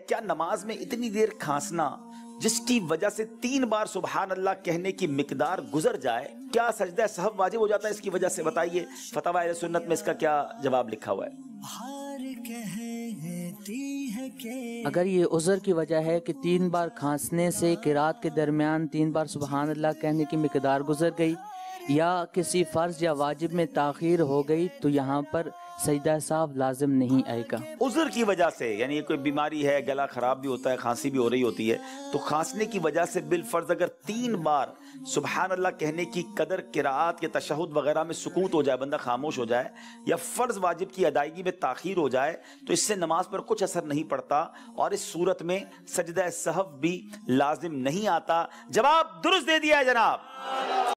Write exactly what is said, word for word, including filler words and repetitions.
क्या नमाज में इतनी देर खांसना जिसकी वजह से तीन बार सुबहान अल्लाह कहने की मिकदार गुजर जाए, क्या सजदा सहव वाजिब हो जाता है इसकी वजह से? बताइए, फतवा अहले सुन्नत में इसका क्या जवाब लिखा हुआ है? अगर ये उज़र की वजह है कि तीन बार खांसने से किरात के दरमियान तीन बार सुबहान अल्लाह कहने की मिकदार गुजर गई या किसी फ़र्ज या वाजिब में ताख़ीर हो गई, तो यहाँ पर सजदा साहब लाजिम नहीं आएगा। उज़र की वजह से, यानी कोई बीमारी है, गला खराब भी होता है, खांसी भी हो रही होती है, तो खांसने की वजह से बिल फर्ज अगर तीन बार सुबहान अल्लाह कहने की कदर किरात के तशहुद वगैरह में सुकूत हो जाए, बंदा खामोश हो जाए या फ़र्ज वाजिब की अदायगी में ताख़ीर हो जाए, तो इससे नमाज पर कुछ असर नहीं पड़ता और इस सूरत में सजदा सहव भी लाजिम नहीं आता। जवाब दुरुस्त दे दिया है जनाब।